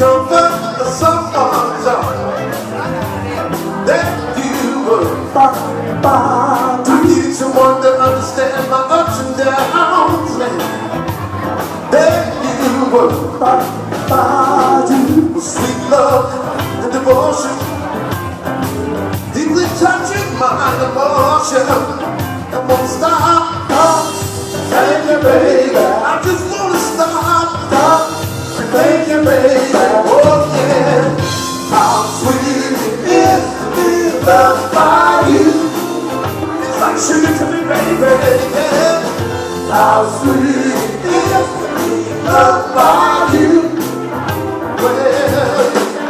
comfort of someone's arms that you were. I need someone to understand my ups and downs, man. That you were. Sweet love and devotion, deeply touching my emotion. I won't stop. Thank you, baby. I just wanna stop. Thank you, baby. Oh yeah. How sweet it is to be loved by you. It's like sugar to me, baby. Yeah. How sweet it is to be loved by you. Well,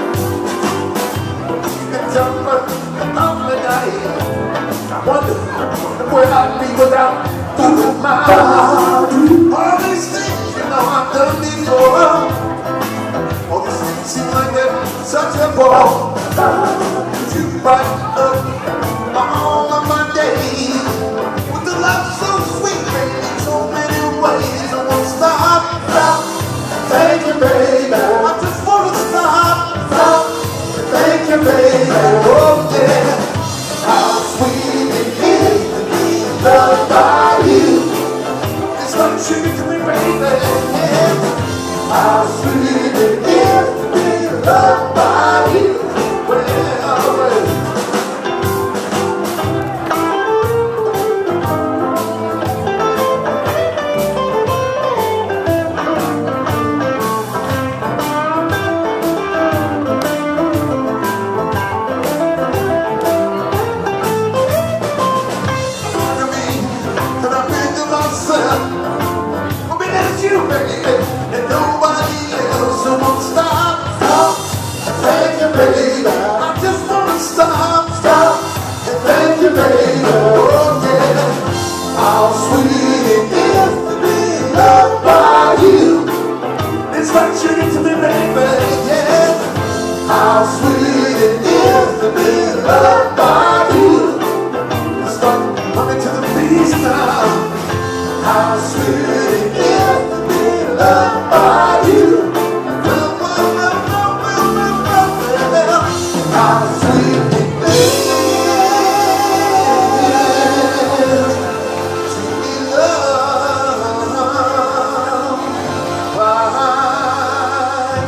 you can tell me of the night. I wonder where I'd be without you, my all these things, you know I've done before. All these things seem like they're such a bore. You brighten up all of my days with the love so sweet, baby, in so many ways. I won't stop. Thank you, baby. I just wanna stop. Thank you, baby. Oh yeah. How sweet it is to be loved by you. It's like sugar to me, baby. Yeah. How sweet it is to be loved by you. And nobody else won't stop. Thank you, baby. I just wanna stop. And thank you, baby. Oh yeah. How sweet it is to be loved by you. It's like sugar to me, baby. Yeah. How sweet it is to be loved by you. Let's start running to the beach now. How sweet it is to be loved by you. How sweet it is to be loved by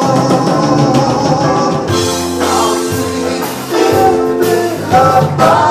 you. How sweet it is to be loved by you.